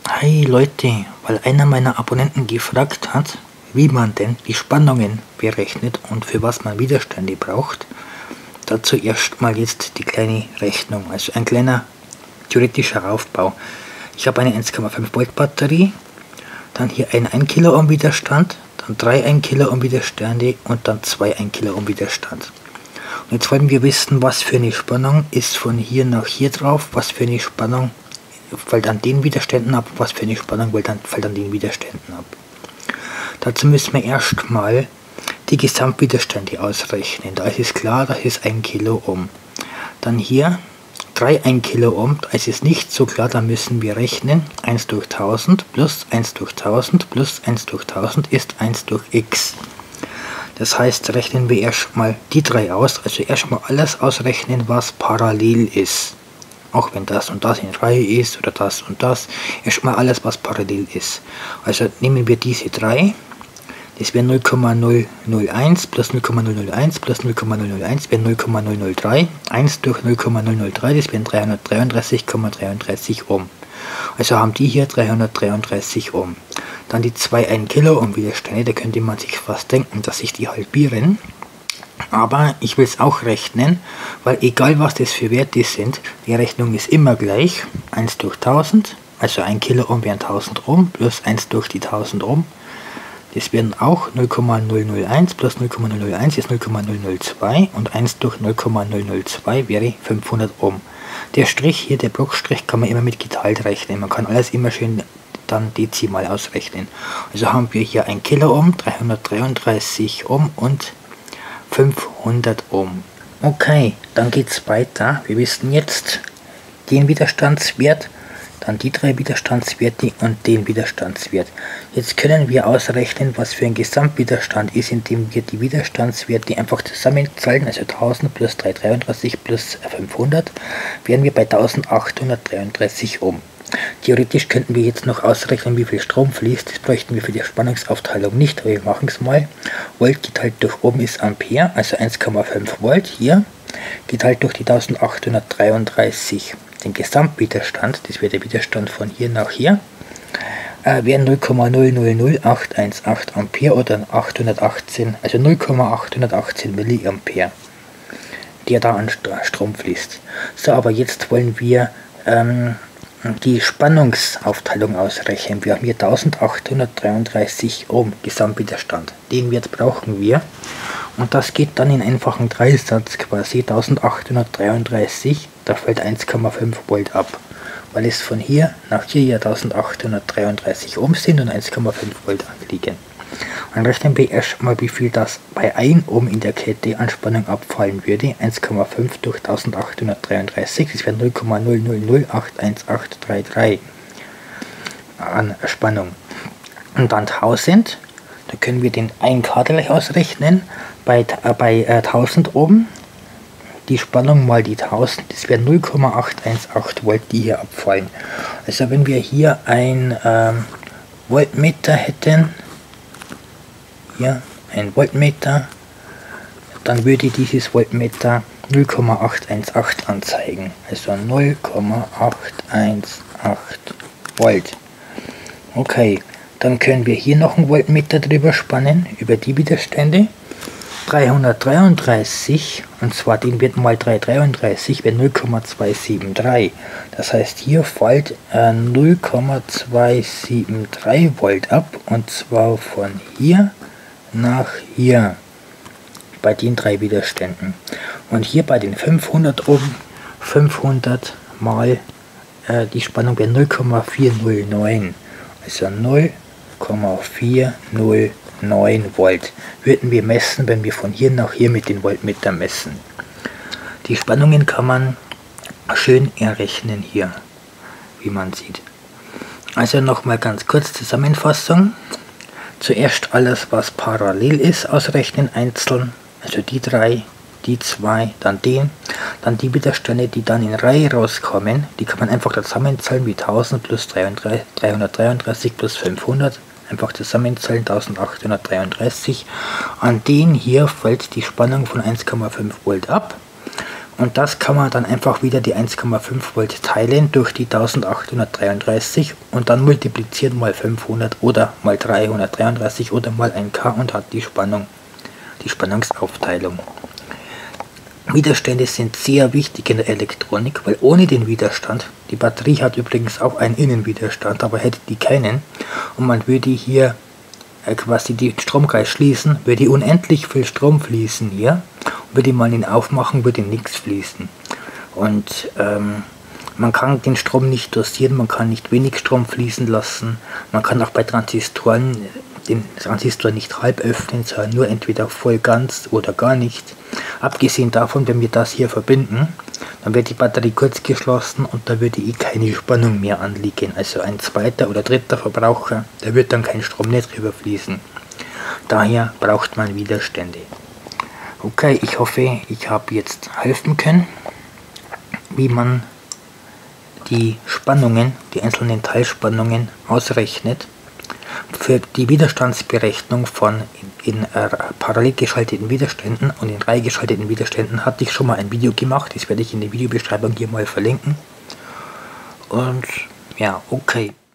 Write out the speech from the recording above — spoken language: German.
Hi Leute, weil einer meiner Abonnenten gefragt hat, wie man denn die Spannungen berechnet und für was man Widerstände braucht, dazu erstmal jetzt die kleine Rechnung, also ein kleiner theoretischer Aufbau. Ich habe eine 1,5 Volt Batterie, dann hier ein 1 Kiloohm Widerstand, dann 3 1 Kiloohm Widerstände und dann 2 1 Kiloohm Widerstand. Und jetzt wollen wir wissen, was für eine Spannung ist von hier nach hier drauf, was für eine Spannung fällt an den Widerständen ab, was für eine Spannung fällt an den Widerständen ab. Dazu müssen wir erstmal die Gesamtwiderstände ausrechnen. Da ist es klar, das ist 1 Kiloohm. Dann hier 3 1 Kiloohm, da ist es nicht so klar, da müssen wir rechnen. 1 durch 1000 plus 1 durch 1000 plus 1 durch 1000 ist 1 durch x. Das heißt, rechnen wir erstmal die drei aus, also erstmal alles ausrechnen, was parallel ist. Auch wenn das und das in Reihe ist oder das und das, erstmal alles, was parallel ist. Also nehmen wir diese drei, das wäre 0,001 plus 0,001 plus 0,001 wäre 0,003, 1 durch 0,003, das wären 333,33 Ohm. Also haben die hier 333 Ohm. Dann die 2 1 Kiloohm Widerstände, da könnte man sich fast denken, dass sich die halbieren. Aber ich will es auch rechnen, weil egal was das für Werte sind, die Rechnung ist immer gleich. 1 durch 1000, also 1 Kiloohm wären 1000 Ohm, plus 1 durch die 1000 Ohm. Das wären auch 0,001 plus 0,001 ist 0,002 und 1 durch 0,002 wäre 500 Ohm. Der Strich hier, der Blockstrich, kann man immer mit geteilt rechnen. Man kann alles immer schön dann dezimal ausrechnen. Also haben wir hier 1 Kiloohm, 333 Ohm und 500 Ohm. Okay, dann geht es weiter. Wir wissen jetzt den Widerstandswert, dann die drei Widerstandswerte und den Widerstandswert. Jetzt können wir ausrechnen, was für ein Gesamtwiderstand ist, indem wir die Widerstandswerte einfach zusammenzählen, also 1000 plus 333 plus 500, wären wir bei 1833 Ohm. Theoretisch könnten wir jetzt noch ausrechnen, wie viel Strom fließt. Das bräuchten wir für die Spannungsaufteilung nicht, aber wir machen es mal. Volt geteilt durch Ohm ist Ampere, also 1,5 Volt hier, geteilt durch die 1833. Den Gesamtwiderstand, das wäre der Widerstand von hier nach hier, wären 0,000818 Ampere oder 818, also 0,818 Milliampere, der da an Strom fließt. So, aber jetzt wollen wir die Spannungsaufteilung ausrechnen. Wir haben hier 1833 Ohm Gesamtwiderstand. Den Wert brauchen wir. Und das geht dann in einfachen Dreisatz quasi. 1833, da fällt 1,5 Volt ab. Weil es von hier nach hier ja 1833 Ohm sind und 1,5 Volt anliegen. Dann rechnen wir erstmal, wie viel das bei 1 Ohm in der Kette an Spannung abfallen würde. 1,5 durch 1833, das wäre 0,00811833 an Spannung. Und dann 1000, da können wir den 1 K gleich ausrechnen. Bei 1000 Ohm, die Spannung mal die 1000, das wäre 0,818 Volt, die hier abfallen. Also wenn wir hier ein Voltmeter hätten, hier ein Voltmeter, dann würde dieses Voltmeter 0,818 anzeigen, also 0,818 Volt. Okay, dann können wir hier noch einen Voltmeter drüber spannen, über die Widerstände. 333, und zwar den Wert mal 333 wäre 0,273. Das heißt, hier fällt 0,273 Volt ab, und zwar von hier nach hier bei den drei Widerständen. Und hier bei den 500 Ohm, 500 mal die Spannung wäre 0,409, also 0,409 Volt würden wir messen, wenn wir von hier nach hier mit den Voltmeter messen. Die Spannungen kann man schön errechnen hier, wie man sieht. Also nochmal ganz kurz Zusammenfassung. Zuerst alles, was parallel ist, ausrechnen einzeln, also die drei, die zwei, dann den, dann die Widerstände, die dann in Reihe rauskommen, die kann man einfach zusammenzählen wie 1000 plus 333 plus 500, einfach zusammenzählen 1833. An den hier fällt die Spannung von 1,5 Volt ab Und das kann man dann einfach wieder die 1,5 Volt teilen durch die 1833 und dann multiplizieren mal 500 oder mal 333 oder mal 1K und hat die Spannung, die Spannungsaufteilung. Widerstände sind sehr wichtig in der Elektronik, weil ohne den Widerstand, die Batterie hat übrigens auch einen Innenwiderstand, aber hätte die keinen und man würde hier quasi den Stromkreis schließen, würde unendlich viel Strom fließen hier. Würde man ihn aufmachen, würde nichts fließen. Und man kann den Strom nicht dosieren, man kann nicht wenig Strom fließen lassen. Man kann auch bei Transistoren den Transistor nicht halb öffnen, sondern nur entweder voll, ganz oder gar nicht. Abgesehen davon, wenn wir das hier verbinden, dann wird die Batterie kurz geschlossen und da würde keine Spannung mehr anliegen. Also ein zweiter oder dritter Verbraucher, da wird dann kein Strom mehr drüber fließen. Daher braucht man Widerstände. Okay, ich hoffe, ich habe jetzt helfen können, wie man die Spannungen, die einzelnen Teilspannungen ausrechnet. Für die Widerstandsberechnung von in parallel geschalteten Widerständen und in Reihe geschalteten Widerständen hatte ich schon mal ein Video gemacht, das werde ich in der Videobeschreibung hier mal verlinken. Und ja, okay.